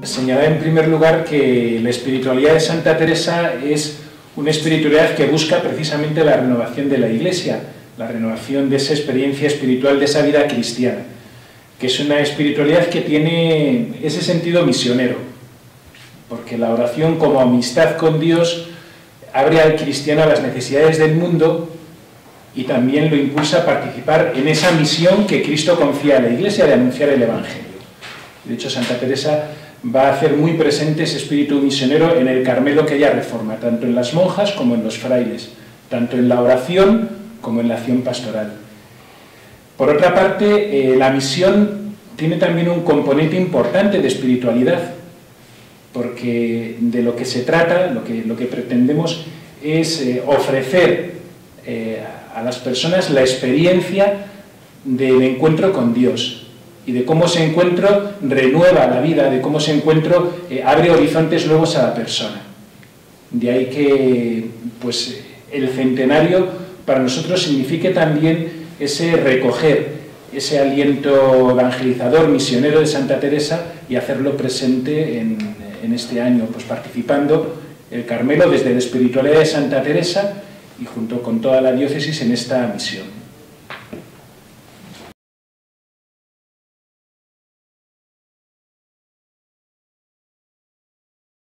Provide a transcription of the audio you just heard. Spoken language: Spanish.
señalar en primer lugar que la espiritualidad de Santa Teresa es una espiritualidad que busca precisamente la renovación de la Iglesia, la renovación de esa experiencia espiritual, de esa vida cristiana, que es una espiritualidad que tiene ese sentido misionero, porque la oración como amistad con Dios abre al cristiano a las necesidades del mundo y también lo impulsa a participar en esa misión que Cristo confía a la Iglesia de anunciar el Evangelio. De hecho, Santa Teresa va a hacer muy presente ese espíritu misionero en el Carmelo que ella reforma, tanto en las monjas como en los frailes, tanto en la oración como en la acción pastoral. Por otra parte, la misión tiene también un componente importante de espiritualidad, porque de lo que se trata, lo que pretendemos es ofrecer a las personas la experiencia del encuentro con Dios y de cómo ese encuentro renueva la vida, de cómo ese encuentro abre horizontes nuevos a la persona. De ahí que pues, el centenario para nosotros signifique también ese recoger, ese aliento evangelizador, misionero de Santa Teresa y hacerlo presente en este año, pues participando el Carmelo desde la espiritualidad de Santa Teresa y junto con toda la diócesis en esta misión.